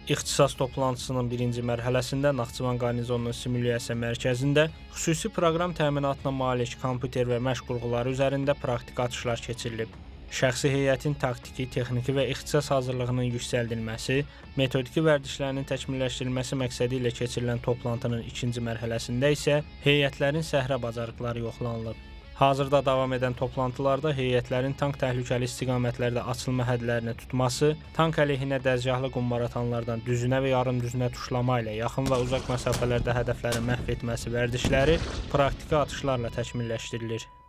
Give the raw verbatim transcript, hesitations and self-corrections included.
İxtisas toplantısının birinci mərhələsində Naxçıvan Qarnizonunun Simulyasiya Mərkəzində xüsusi proqram təminatına malik kompüter və məşq qurğuları üzərində praktiki atışlar keçirilib. Şəxsi heyətin taktiki, texniki və ixtisas hazırlığının yüksəldilməsi, metodiki vərdişlərinin təkmilləşdirilməsi məqsədi ilə keçirilən toplantının ikinci mərhələsində isə heyətlərin səhrə bacarıqları yoxlanılıb. Hazırda davam edən toplantılarda heyətlərin tank təhlükəli istiqamətlərdə açılma hədlərini tutması, tank əleyhinə dəzgahlı qumbaratanlardan düzünə və yarım düzünə tuşlama ilə yaxın və uzaq məsafələrdə hədəfləri məhv etməsi vərdişləri praktiki atışlarla təkmilləşdirilir.